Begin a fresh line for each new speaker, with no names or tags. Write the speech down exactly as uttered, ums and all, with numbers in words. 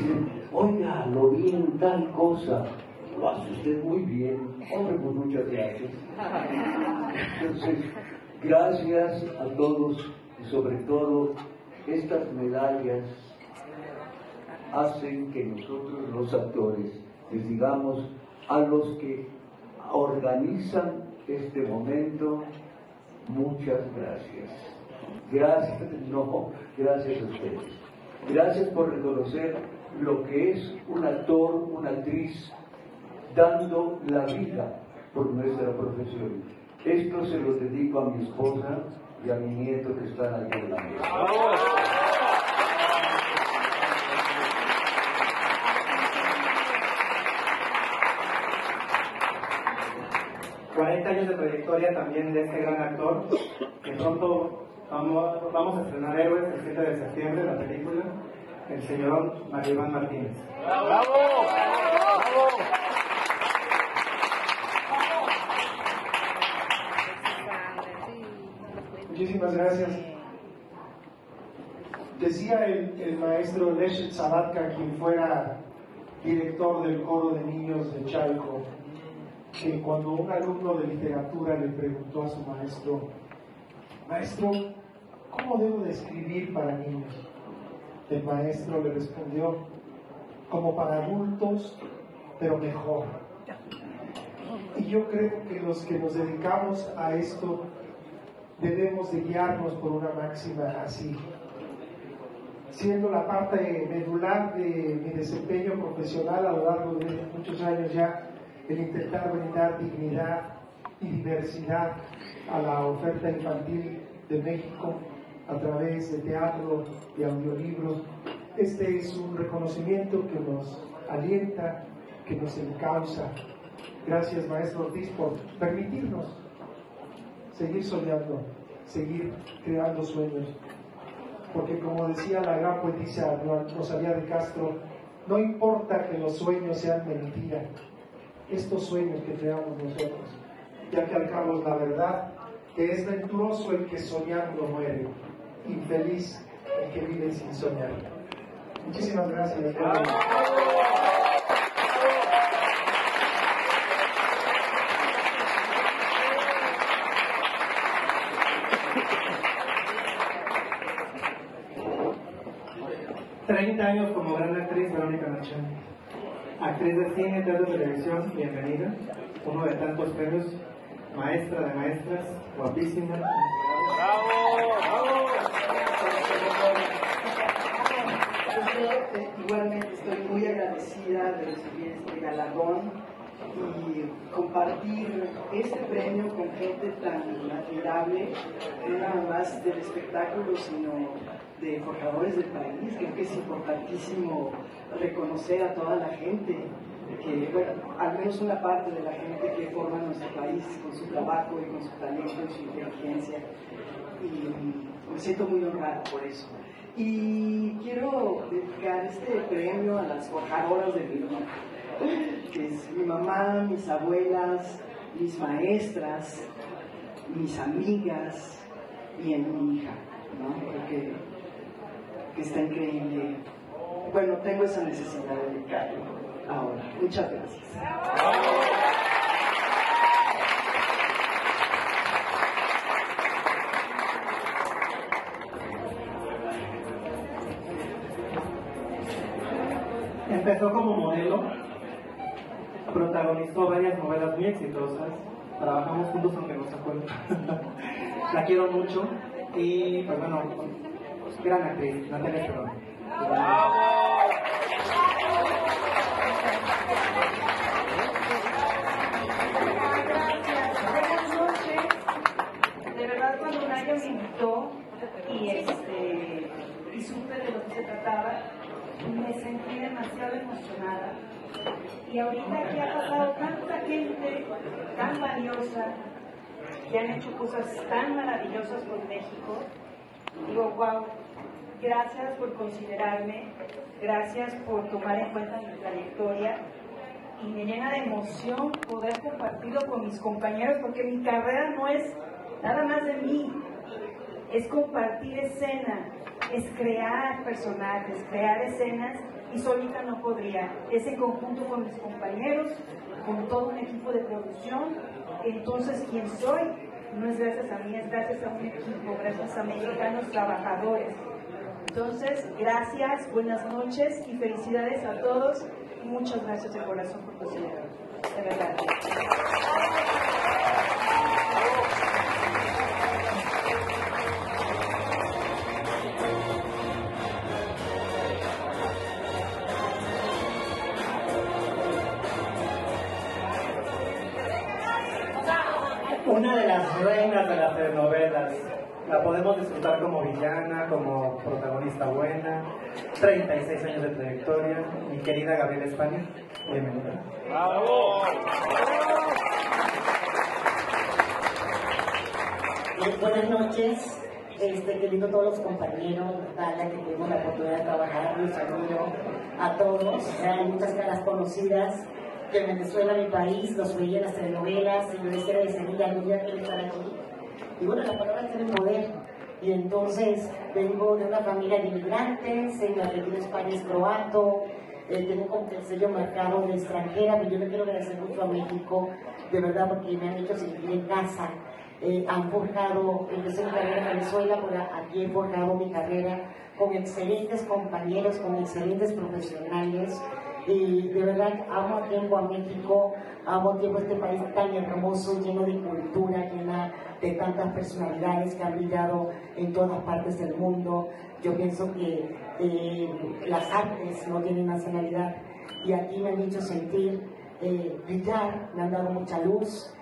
dicen, oiga, lo vi en tal cosa, lo hace usted muy bien, hombre, pues muchas gracias. Entonces, gracias a todos y sobre todo estas medallas hacen que nosotros los actores les digamos a los que organizan este momento, muchas gracias. Gracias, no, gracias a ustedes. Gracias por reconocer lo que es un actor, una actriz, dando la vida por nuestra profesión. Esto se lo dedico a mi esposa y a mi nieto que están aquí en la mesa.
cuarenta años de trayectoria también de este gran actor, que pronto vamos, vamos a estrenar Héroes el siete de septiembre, la película, el señor Mario Iván Martínez.
¡Bravo! ¡Bravo!
Muchísimas gracias. Decía el, el maestro Leshet Sabatka, quien fuera director del coro de niños de Chalco, que cuando un alumno de literatura le preguntó a su maestro, maestro, ¿cómo debo de escribir para niños? El maestro le respondió, como para adultos, pero mejor. Y yo creo que los que nos dedicamos a esto debemos de guiarnos por una máxima así, siendo la parte medular de mi desempeño profesional a lo largo de muchos años ya, el intentar brindar dignidad y diversidad a la oferta infantil de México a través de teatro y audiolibros. Este es un reconocimiento que nos alienta, que nos encausa. Gracias, maestro Ortiz, por permitirnos seguir soñando, seguir creando sueños. Porque como decía la gran poetisa Rosalía de Castro, no importa que los sueños sean mentira, estos sueños que creamos nosotros, ya que al cabo es la verdad, que es venturoso el que soñando muere, infeliz el que vive sin soñar. Muchísimas gracias.
treinta años como gran actriz, Verónica Merchán. Actriz de cine, teatro y televisión, bienvenida. Uno de tantos premios, maestra de maestras, guapísima.
¡Bravo! ¡Bravo!
Yo eh, igualmente estoy muy agradecida de recibir este galardón y compartir este premio con gente tan admirable, no nada más del espectáculo, sino de forjadores del país. Creo que es importantísimo reconocer a toda la gente, que, bueno, al menos una parte de la gente que forma nuestro país con su trabajo y con su talento y su inteligencia. Y me siento muy honrada por eso. Y quiero dedicar este premio a las forjadoras de mi vida, que es mi mamá, mis abuelas, mis maestras, mis amigas y en mi hija, ¿no? Creo que, que está increíble. Bueno, tengo esa necesidad de dedicarlo ahora. Muchas gracias.
Empezó como modelo, protagonizó varias novelas muy exitosas, trabajamos juntos aunque no se acuerden. La quiero mucho y, pues bueno, gran actriz, Natalia Perón.
Buenas noches. De verdad, cuando Naya me invitó y, este, y supe de lo que se trataba, me sentí demasiado emocionada. Y ahorita aquí ha pasado tanta gente tan valiosa, que han hecho cosas tan maravillosas por México. Digo, wow, gracias por considerarme, gracias por tomar en cuenta mi trayectoria. Y me llena de emoción poder compartirlo con mis compañeros, porque mi carrera no es nada más de mí, es compartir escena, es crear personajes, crear escenas, y solita no podría. Es en conjunto con mis compañeros, con todo un equipo de producción. Entonces, ¿quién soy? No es gracias a mí, es gracias a un equipo, gracias a mexicanos trabajadores. Entonces, gracias, buenas noches y felicidades a todos. Y muchas gracias de corazón por considerarme. De verdad.
Una de las reinas de las telenovelas. La podemos disfrutar como villana, como protagonista buena. treinta y seis años de trayectoria. Mi querida Gabriela España. Bienvenida.
¡Bravo!
Eh, buenas noches. Este, querido todos los compañeros, Natalia, que tuvimos la oportunidad de trabajar. Un saludo a todos. Hay muchas caras conocidas de Venezuela, mi país, los veía en las telenovelas, y yo decía de Sevilla, algún día quiero estar aquí. Y bueno, la palabra tiene poder. Y entonces vengo de una familia de inmigrantes, en la que tiene España es croato, eh, tengo como que el sello marcado de extranjera, pero yo le quiero agradecer mucho a México, de verdad, porque me han hecho sentir en casa. Eh, han forjado, empecé mi carrera en Venezuela, pero aquí he forjado mi carrera con excelentes compañeros, con excelentes profesionales. Y de verdad amo a tiempo a México, amo a tiempo a este país tan hermoso, lleno de cultura, llena de tantas personalidades que han brillado en todas partes del mundo. Yo pienso que eh, las artes no tienen nacionalidad, y aquí me han hecho sentir eh, brillar, me han dado mucha luz.